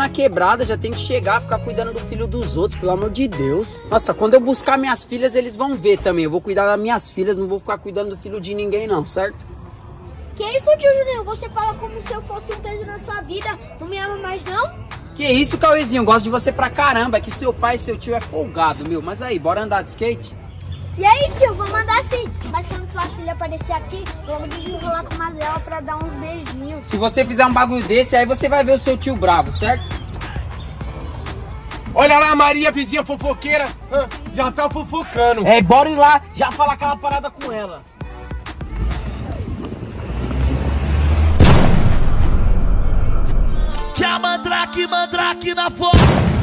na quebrada, já tem que chegar, ficar cuidando do filho dos outros, pelo amor de Deus. Nossa, quando eu buscar minhas filhas, eles vão ver também. Eu vou cuidar das minhas filhas, não vou ficar cuidando do filho de ninguém não, certo? Que isso, tio Juninho? Você fala como se eu fosse um peso na sua vida. Não me ama mais, não? Que isso, Cauêzinho, eu gosto de você pra caramba. É que seu pai e seu tio é folgado, meu. Mas aí, bora andar de skate? E aí, tio, vamos andar sim. Mas quando sua filha aparecer aqui, vamos desenrolar com uma dela pra dar uns beijinhos. Se você fizer um bagulho desse, aí você vai ver o seu tio bravo, certo? Olha lá, a Maria, vizinha fofoqueira, já tá fofocando. É, bora ir lá, já falar aquela parada com ela. Que a mandrake na foto.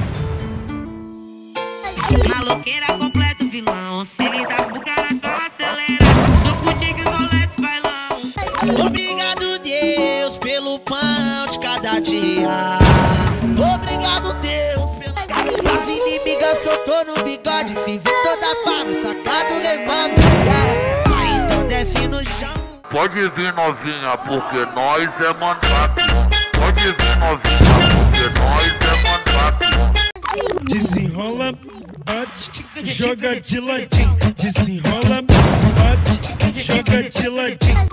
Maloqueira completa o vilão. Se lidar com caras, fala acelera. Tô contigo e Rolex bailão. Obrigado, Deus, pelo pão de cada dia. Obrigado, Deus, pela... As inimigas soltou no bigode. Se vê toda pava, sacado, levando. Aí então desce no chão. Pode vir novinha, porque nós é mandrake. Pode vir novinha, porque nós é mandrake. Desenrola, bate, joga de ladinho. Desenrola, bate, joga de ladinho.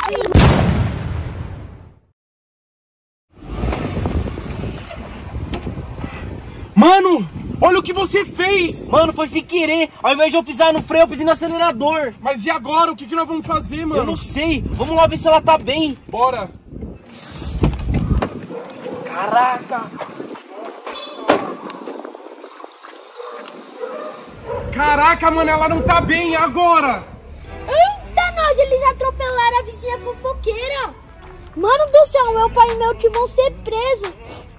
Mano, olha o que você fez. Mano, foi sem querer. Ao invés de eu pisar no freio, eu pisei no acelerador. Mas e agora? O que nós vamos fazer, mano? Eu não sei. Vamos lá ver se ela tá bem. Bora. Caraca. Caraca, mano, ela não tá bem. E agora? Eita, nós, eles atropelaram a vizinha fofoqueira. Mano do céu, meu pai e meu tio vão ser presos.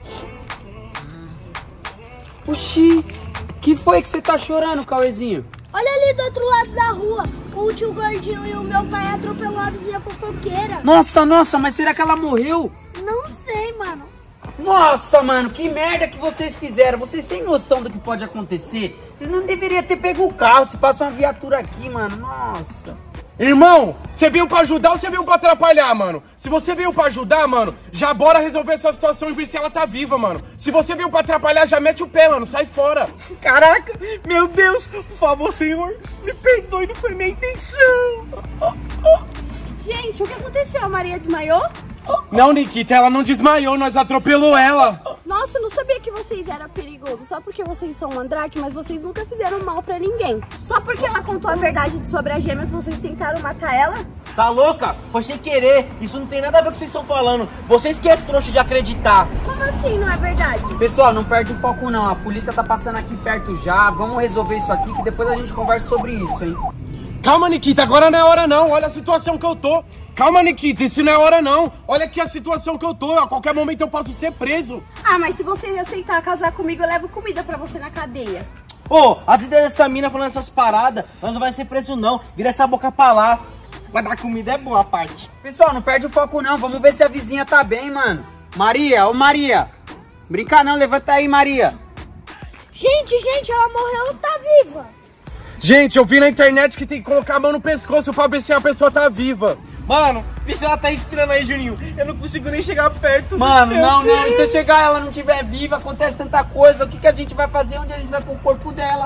Oxi, que foi que você tá chorando, Cauêzinho? Olha ali do outro lado da rua, o tio Gordinho e o meu pai atropelou a vizinha fofoqueira. Nossa, mas será que ela morreu? Não sei, mano. Nossa, mano, que merda que vocês fizeram. Vocês têm noção do que pode acontecer? Vocês não deveriam ter pego o carro se passa uma viatura aqui, mano. Nossa. Irmão, você veio pra ajudar ou você veio pra atrapalhar, mano? Se você veio pra ajudar, mano, já bora resolver essa situação e ver se ela tá viva, mano. Se você veio pra atrapalhar, já mete o pé, mano, sai fora. Caraca, meu Deus, por favor, Senhor, me perdoe, não foi minha intenção. Gente, o que aconteceu? A Maria desmaiou? Não, Nikita, ela não desmaiou, nós atropelou ela. Nossa, eu não sabia que vocês eram perigosos. Só porque vocês são mandrake, mas vocês nunca fizeram mal pra ninguém. Só porque ela contou a verdade sobre as gêmeas, vocês tentaram matar ela? Tá louca? Foi sem querer. Isso não tem nada a ver com o que vocês estão falando. Vocês que é trouxa de acreditar. Como assim, não é verdade? Pessoal, não perde o foco não. A polícia tá passando aqui perto já. Vamos resolver isso aqui que depois a gente conversa sobre isso, hein? Calma, Nikita, agora não é hora não. Olha a situação que eu tô. Calma, Nikita, isso não é hora não. Olha aqui a situação que eu tô. A qualquer momento eu posso ser preso. Ah, mas se você aceitar casar comigo, eu levo comida pra você na cadeia. Ô, a ideia dessa mina falando essas paradas, nós não vai ser preso não. Vira essa boca pra lá. Mas dar comida é boa a parte. Pessoal, não perde o foco não. Vamos ver se a vizinha tá bem, mano. Maria, ô Maria. Brinca não, levanta aí, Maria. Gente, ela morreu ou tá viva? Gente, eu vi na internet que tem que colocar a mão no pescoço pra ver se a pessoa tá viva. Mano, vê se ela tá respirando aí, Juninho. Eu não consigo nem chegar perto. Mano, não. E se eu chegar e ela não estiver viva, acontece tanta coisa. O que a gente vai fazer? Onde a gente vai pôr o corpo dela?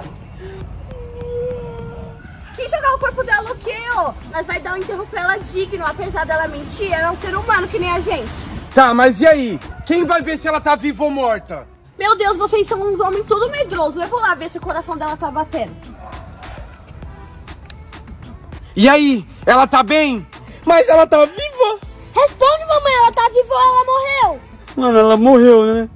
Que jogar o corpo dela o quê, ó? Nós vai dar um enterro pra ela digno. Apesar dela mentir, ela é um ser humano que nem a gente. Tá, mas e aí? Quem vai ver se ela tá viva ou morta? Meu Deus, vocês são uns homens tudo medrosos. Eu vou lá ver se o coração dela tá batendo. E aí? Ela tá bem? Mas ela tá viva? Responde, mamãe, ela tá viva ou ela morreu? Mano, ela morreu, né?